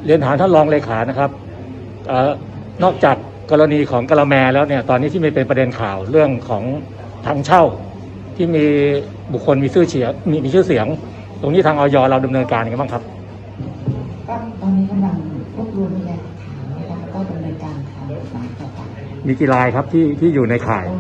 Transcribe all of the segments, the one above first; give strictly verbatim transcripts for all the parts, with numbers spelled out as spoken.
เรียนถามท่านรองเลขานะครับเอ่อนอกจากกรณีของกะละแมแล้วเนี่ยตอนนี้ที่มีเป็นประเด็นข่าวเรื่องของทางเช่าที่มีบุคคลมีชื่อเสียงมีมีชื่อเสียงตรงนี้ทางอย.เราดำเนินการยังไงบ้างครับก็ตอนนี้กำลังรวบรวมพยานหลักฐานนะคะแล้วก็ดำเนินการทางกฎหมายต่อไปมีกี่รายครับที่ที่อยู่ในข่าย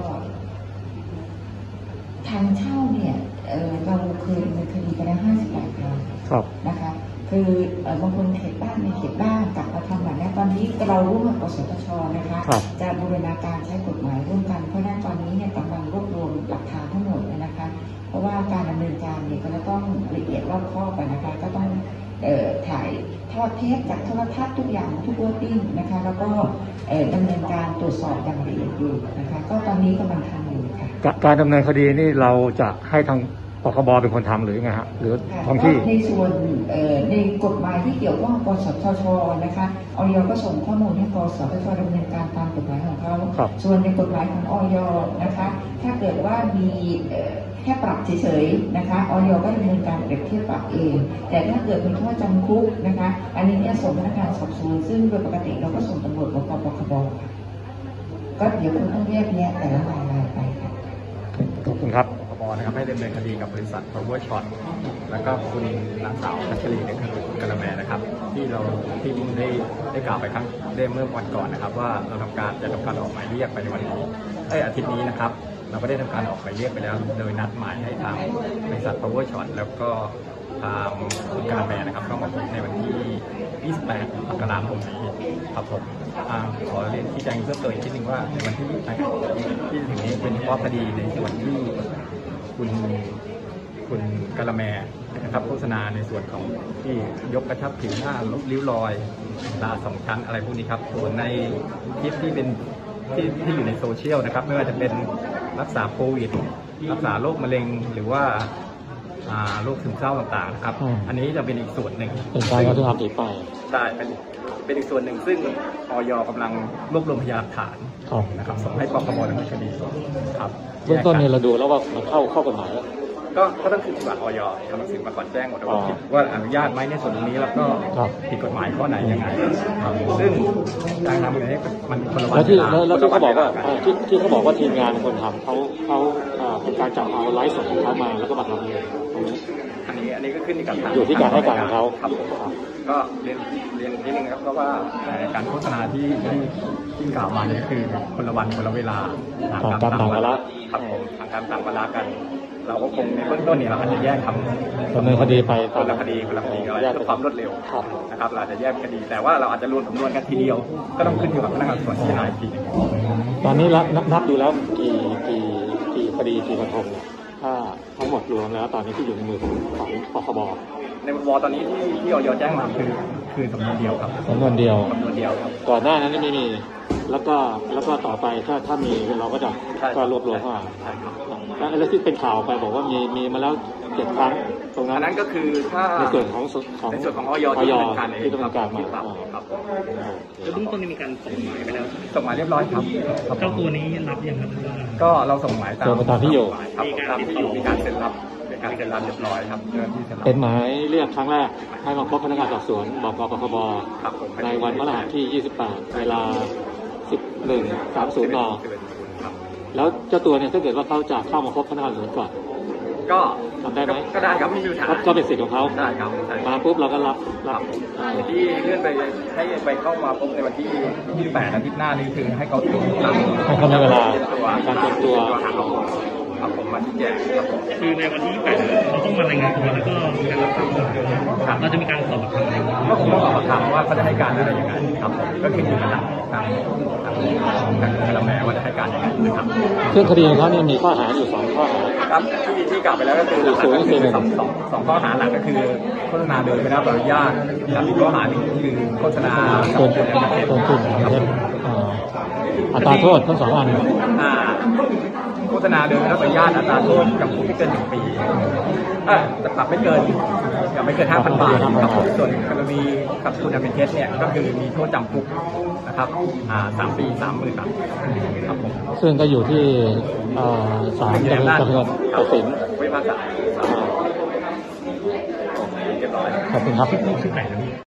ทางเช่าเนี่ยเออเราเคยดำเนินคดีไปแล้วห้าสิบแปดรายนะคะคือบางคนเขตบ้านในเขตบ้านกลับมาทำแบบนี้ตอนนี้เราร่วมกับกสทช.นะคะจะบูรณาการใช้กฎหมายร่วมกันเพราะนั้นตอนนี้เนี่ยกำลังรวบรวมหลักฐานทั้งหมดนะคะเพราะว่าการดำเนินการเนี่ยก็จะต้องละเอียดรอบคอบไปนะคะก็ต้องถ่ายทอดเทปจากโทรทัศน์ทุกอย่างทุกวอร์ดิ้งนะคะแล้วก็ดำเนินการตรวจสอบอย่างละเอียดอยู่นะคะก็ตอนนี้กำลังทำอยู่ค่ะการดำเนินคดีนี่เราจะให้ทางปคบเป็นคนทำหรือยังไงฮะหรือท้องที่ในส่วนในกฎหมายที่เกี่ยวข้องกับกสทช.นะคะอย.ก็ส่งข้อมูลให้กสทช.ดำเนินการตามกฎหมายของเขาส่วนในกฎหมายของอย.นะคะถ้าเกิดว่ามีแค่ปรับเฉยๆนะคะอย.ก็ดำเนินการเปรียบเทียบปรับเองแต่ถ้าเกิดมีโทษจำคุกนะคะอันนี้เนี่ยส่งพนักงานสอบสวนซึ่งโดยปกติเราก็ส่งตำรวจบก.ปคบ.ก็เดี๋ยวคุณต้องแยกแยะแต่ละรายรายไปค่ะขอบคุณครับนะครับให้ดำเนินคดีกับบริษัท Power Shot แล้วก็คุณนางสาวพัชรีเนี่ยคือคุณกะละแมนะครับที่เราที่ผมได้ได้กล่าวไปครั้งได้เมื่อวันก่อนนะครับว่าเราทำการจะทำการออกหมายเรียกไปในวันนี้ไอ้อาทิตย์นี้นะครับเราก็ได้ทำการออกหมายเรียกไปแล้วโดยนัดหมายให้ทางบริษัท Power Shot แล้วก็ทางคุณกะละแมนะครับเข้ามาพบในวันที่ยี่สิบแปดมกราคมนี้ครับผมขอเรียนชี้แจงเพิ่มเติมอีกนิดนึงว่าในวันที่ยี่สิบแปดที่ถึงนี้เป็นเฉพาะคดีในส่วนที่คุณคุณกะละแมนะครับโฆษณาในส่วนของที่ยกกระชับผิวหน้าลบริ้วรอยตาสองชั้นอะไรพวกนี้ครับส่วนในคลิปที่เป็นที่ที่อยู่ในโซเชียลนะครับไม่ว่าจะเป็นรักษาโควิดรักษาโรคมะเร็งหรือว่าโรคซึมเศร้าต่างๆนะครับอันนี้จะเป็นอีกส่วนหนึ่งเป็นการกระทำผิดไปใช่เป็นเป็นอีกส่วนหนึ่งซึ่งอย.กำลังรวบรวมพยานหลักฐานนะครับส่งให้ปคบดำเนินคดีครับเบื้องต้นเนี่ยเราดูแล้วว่ามันเข้าเข้ากฎหมายแล้วก็ก็ต้องขึ้นกับอย.ทำหนังสือมาก่อนแจ้งหมดว่าผิดว่าอนุญาตไหมในส่วนนี้แล้วก็ผิดกฎหมายข้อไหนยังไงซึ่งการทำอย่างนี้มันคนละวันแล้วที่แล้วที่เขาบอกว่าที่ที่เขาบอกว่าทีมงานคนทำเขาเขาเป็นการจับเอาไลฟ์สดของเขามาแล้วก็บัตรลงเงินตรงนี้อันนี้อันนี้ก็ขึ้นอยู่กับอยู่ที่การให้การของเขาครับก็เรียนเรียนนิดนึงครับเพราะว่าการโฆษณาที่ที่ที่กล่าวมาเนี่ยคือคนละวันคนละเวลาต่างกันต่างเวลาครับผมต่างกันต่างเวลากันเราก็คงในเบื้องต้นเนี่ยเราอาจจะแยกทำดำเนินคดีไปคนละคดีคนละคดีอะไรเพื่อความรวดเร็วนะครับเราจะแยกคดีแต่ว่าเราอาจจะรวมสำนวนกันทีเดียวก็ต้องขึ้นอยู่กับพนักงานสอบสวนที่นายทีตอนนี้นับนับดูแล้วกี่กี่กี่คดีกี่กระทงเนี่ยถ้าทั้งหมดรวมแล้วตอนนี้ที่อยู่ในมือของของปคบในปคบตอนนี้ที่ที่อย.แจ้งมาคือคือสำนวนเดียวครับสำนวนเดียวสำนวนเดียวครับก่อนหน้านั้นไม่มีแล้วก็แล้วก็ต่อไปถ้าถ้ามีเราก็จะก็รวบรวมเข้ามาแล้วที่เป็นข่าวไปบอกว่ามีมีมาแล้วเจ็ดครั้งตรงนั้นอันนั้นก็คือถ้าในส่วนของในส่วนของอย.ที่ดำเนินการเองที่ดำเนินการมาครับแล้วเบื้องต้นมีการส่งหมายไปแล้วส่งหมายเรียบร้อยครับเจ้าตัวนี้รับยังครับก็เราส่งหมายตามตามที่อยู่ตามที่อยู่มีการเซ็นรับการเซ็นรับเรียบร้อยครับเจ้าที่เซ็นรับเป็นหมายเรียกครั้งแรกให้มาพบพนักงานสอบสวนบก.ปคบในวันพฤหัสที่ยี่สิบแปดเวลาสิบเอ็ด สามสิบ น.แล้วเจ้าตัวเนี่ยถ้าเกิดว่าเขาจะเข้ามาพบพนักงานสอบสวนก่อนก็ทำได้ไหมก็ได้ครับไม่มีปัญหาก็เป็นสิทธิ์ของเขาได้ครับมาปุ๊บเราก็รับรับที่เลื่อนไปให้ไปเข้ามาพบในวันที่ยี่สิบแปดอาทิตย์หน้านี้คือให้เขาตรวจให้เขาในเวลาการตรวจตัวครับผมมาที่แจ้งครับผมคือในวันที่ยี่สิบแปดเราต้องมารายงานตัวแล้วก็มีการรับฟังครับเราจะมีการสอบปากคำอะไรก็คงต้องสอบปากคำว่าเขาจะให้การอะไรยังไงครับผมก็ขึ้นอยู่กับทางทางทางกะละแมว่าจะให้การยังไงนะครับซึ่งคดีของเขาเนี่ยมีข้อหาอยู่สองข้อหาครับที่ที่กล่าวไปแล้วก็คือสองสองสองข้อหาหลักก็คือโฆษณาโดยไม่ได้รับอนุญาตกับอีกข้อหาหนึ่งคือโฆษณาเกินจุดเกินจุดอัตราโทษทั้งสองอันโฆษณาโดยไม่ได้รับอนุญาตอัตราโทษจำคุกไม่เกินหนึ่งปีเออแต่ปรับไม่เกินกับไม่เกินห้าพันบาทครับผมส่วนกรณีกับคุณอันเป็นเท็จเนี่ยก็คือมีโทษจำคุกนะครับอ่าสามปีสามหมื่นบาทครับผมซึ่งก็อยู่ที่ศาลจังหวัดตัดสินวิพากษาขอบคุณครับ